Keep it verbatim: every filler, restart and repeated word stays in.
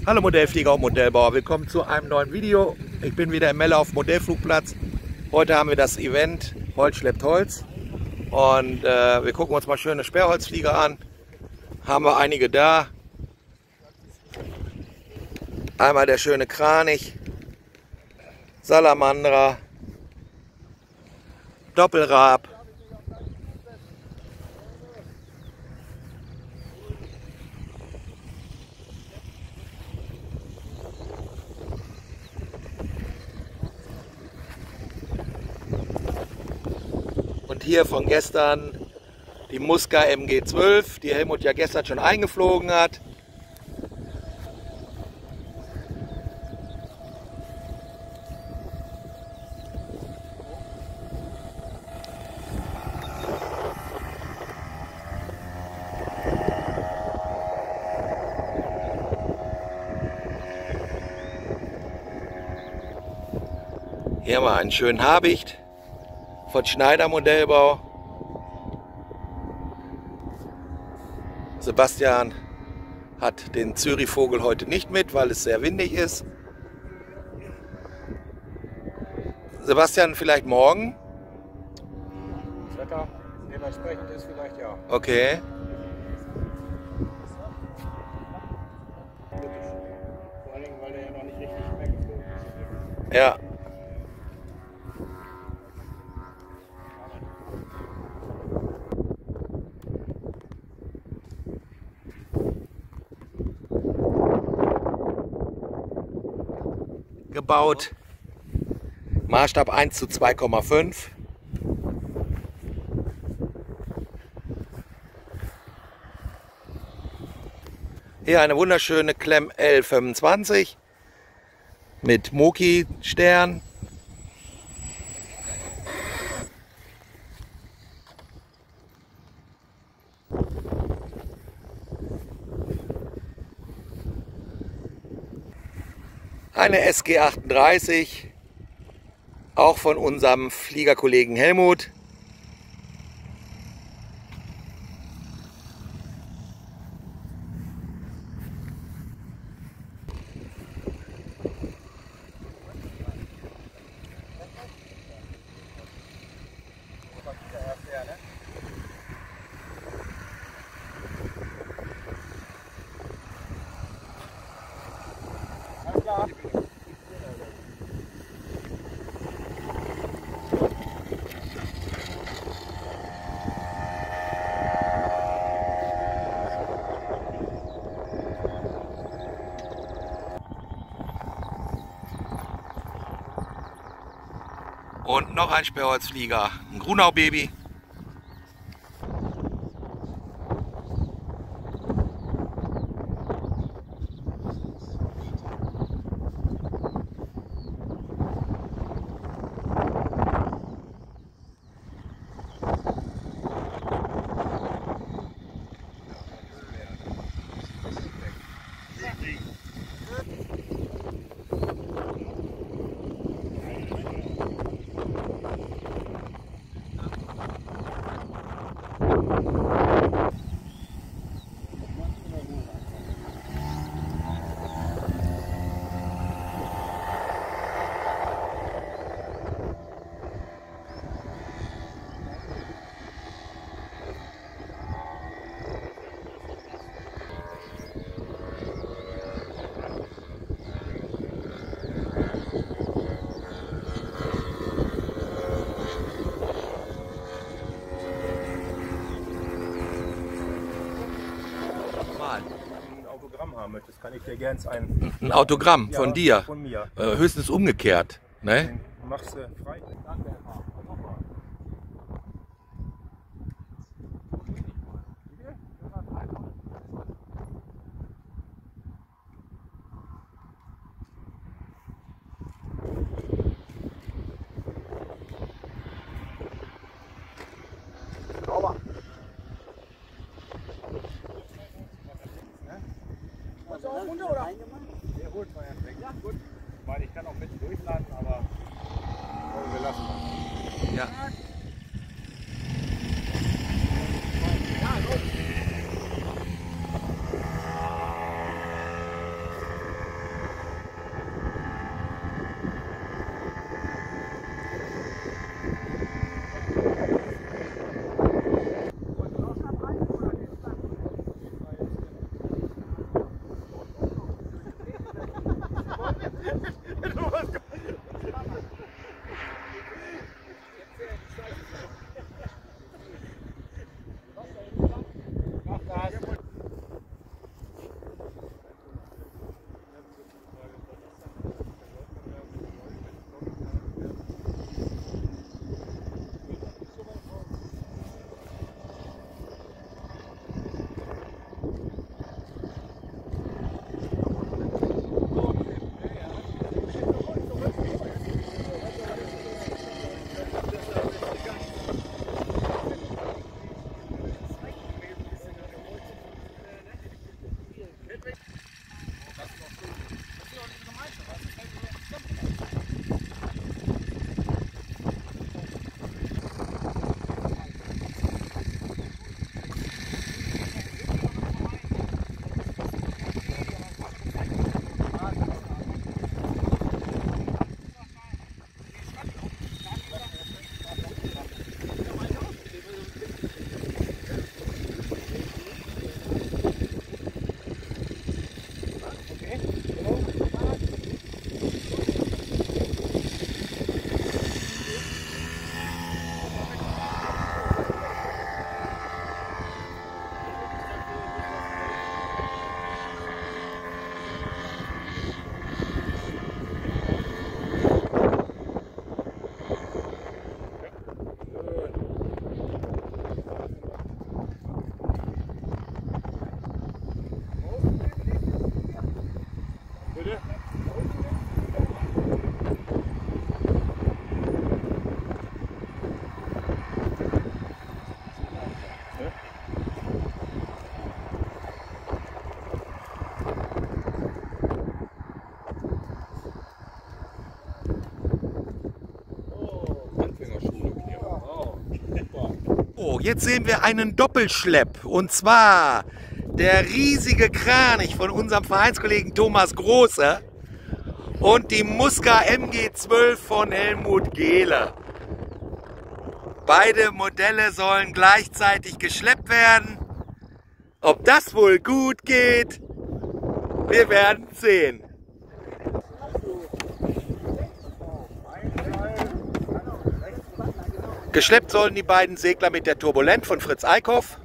Hallo Modellflieger und Modellbauer, willkommen zu einem neuen Video. Ich bin wieder im Melle auf dem Modellflugplatz. Heute haben wir das Event Holz schleppt Holz und äh, wir gucken uns mal schöne Sperrholzflieger an. Haben wir einige da. Einmal der schöne Kranich, Salamander, Doppelrab, und hier von gestern die Musca M G zwölf, die Helmut ja gestern schon eingeflogen hat. Hier haben wir einen schönen Habicht von Schneider Modellbau. Sebastian hat den Zürichvogel heute nicht mit, weil es sehr windig ist. Sebastian, vielleicht morgen? Das Wetter dementsprechend ist vielleicht ja. Okay. Vor allem, weil der ja noch nicht richtig weggeflogen ist. Ja. Gebaut. Maßstab eins zu zwei Komma fünf. Hier eine wunderschöne Klemm L fünfundzwanzig mit Moki-Stern. Eine S G achtunddreißig, auch von unserem Fliegerkollegen Helmut. Und noch ein Sperrholzflieger, ein Grunau-Baby. Ein Autogramm haben möchtest, kann ich dir gerne ein, Ein Autogramm ja, von dir. Von mir. Äh, höchstens umgekehrt. Ne? Den machst du frei. Sauber. Also auch runter, oder? Der holt mal erst weg. Ja, gut. Weil ich kann auch mit durchladen, aber wir lassen das. Ja. So, jetzt sehen wir einen Doppelschlepp. Und zwar der riesige Kranich von unserem Vereinskollegen Thomas Große und die Musca M G zwölf von Helmut Gehle. Beide Modelle sollen gleichzeitig geschleppt werden. Ob das wohl gut geht, wir werden sehen. Geschleppt sollen die beiden Segler mit der Turbulent von Fritz Eickhoff.